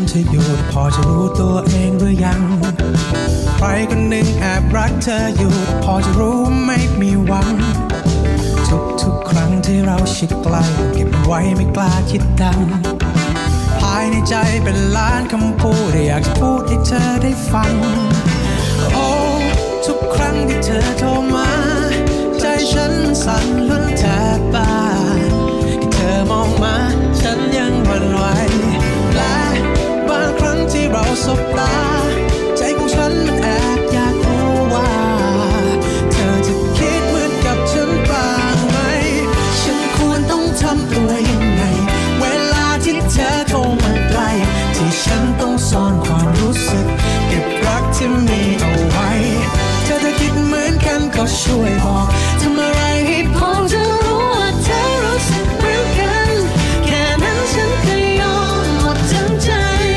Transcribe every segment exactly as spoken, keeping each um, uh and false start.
เธออยู่พอจะรู้ตัวเองหรือยังใครคนหนึ่งแอบรักเธออยู่พอจะรู้ไม่มีหวังทุกๆครั้งที่เราชิดใกล้เก็บไว้ไม่กล้าคิดดังภายในใจเป็นล้านคำพูดอยากจะพูดให้เธอได้ฟังโอ้ทุกครั้งที่เธอโทรมาใจฉันสั่นลุ้นแทบบ้าที่เธอมองมาฉันยังหวั่นไหวและบางครั้งที่เราสบตาใจของฉันมันแอบอยากรู้ว่าเธอจะคิดเหมือนกับฉันบ้างไหมฉันควรต้องทำตัวยังไงเวลาที่เธอโทรมาใกล้ที่ฉันต้องซ่อนความรู้สึกเก็บรักที่มีเอาไว้เธอจะคิดเหมือนกันก็ช่วยบอกทำอะไรให้พอจะรู้ว่าเธอรู้สึกเหมือนกันแค่นั้นฉันก็ยอมหมดทั้งใจ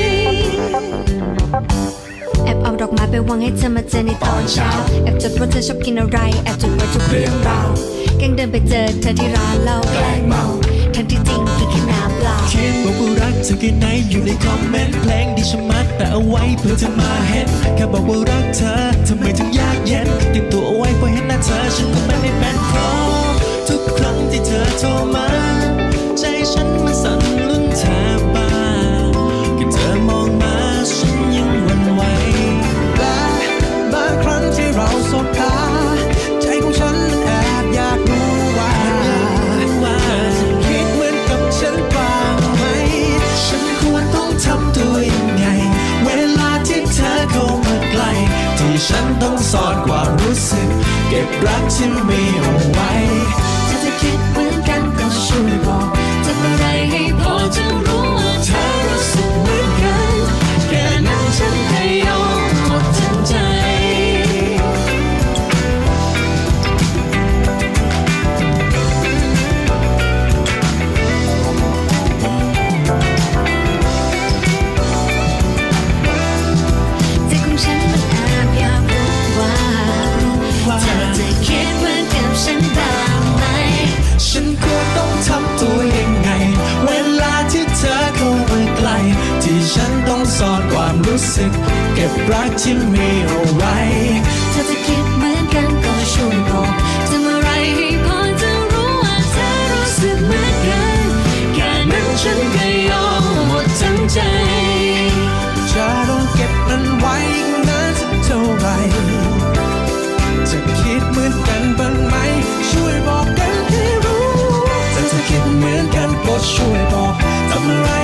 แอบเอาดอกไม้ไปวางให้เธอมาเจอในตอนเช้าแอบจดว่าเธอชอบกินอะไรแอบจดไว้ทุกเรื่องราวแกล้งเดินไปเจอเธอที่ร้านเหล้าแกล้งเมาทั้งที่จริงคือแค่น้ำเปล่าเขียนบอกว่ารักเธอแค่ไหนอยู่ในคอมเมนต์เพลงที่ฉันมัดแต่เอาไว้เพื่อเธอมาเห็นแค่บอกว่ารักเธอทำไมถึงยากเย็นเตรียมตัวเอาไว้พอเห็นหน้าเธอฉันก็ไม่ได้เป็นเพราะทุกครั้งที่เธอโทรมาใจฉันมันสั่นลุ้นแทบบ้าแค่เธอมองมาฉันยังหวั่นไหวและบางครั้งที่เราสบตาใจของฉันมันแอบอยากรู้ว่าเธอจะคิดเหมือนกับฉันบ้างไหมฉันควรต้องทำตัวยังไงเวลาที่เธอเข้ามาใกล้ที่ฉันต้องซ่อนความรู้สึกเก็บรักที่มีเอาไว้เธอจะคิดเหมือนกันก็ช่วยบอกทำอะไรให้พอจะรู้ว่าเธอรู้สึกเหมือนกันแค่นั้นฉันก็ยอมหมดทั้งใจใจของฉันมันแอบอยากรู้ว่าเธอจะคิดเหมือนกับฉันบ้างไหมฉันควรต้องทำตัวยังไงเวลาที่เธอเข้ามาใกล้ที่ฉันต้องซ่อนความรู้สึกเก็บรักที่มีเอาไว้เธอจะคิดเหมือนกันก็ช่วยบอกทำอะไรให้พอจะรู้ว่าเธอรู้สึกเหมือนกันแค่นั้นฉันก็ยอมหมดทั้งใจจะต้องเก็บมันไว้นานสักเท่าไหร่จะคิดเหมือนกันบ้างไหมช่วยบอกกันให้รู้ถ้าเธอคิดเหมือนกันก็ช่วยบอกทำอะไร